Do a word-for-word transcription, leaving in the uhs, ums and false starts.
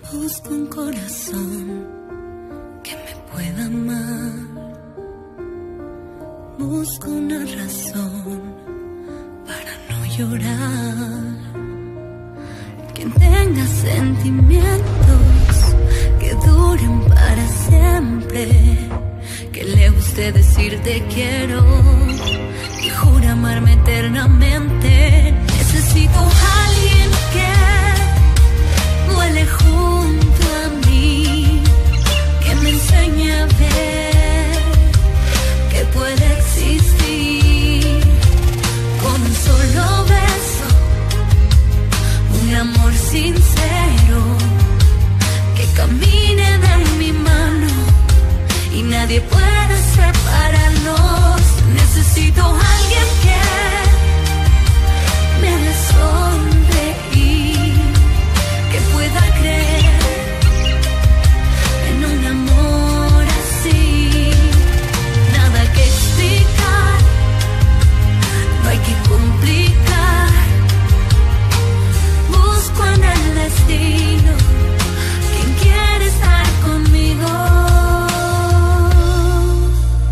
Busco un corazón que me pueda amar. Busco una razón para no llorar. Quien tenga sentimientos que duren para siempre, que le guste decir te quiero y jura amarme eternamente. Necesito a alguien que vuele junto a mí, que me enseñe a ver que puede existir con un solo beso, un amor sincero, que camine de mi mano y nadie puede separarnos. Necesito a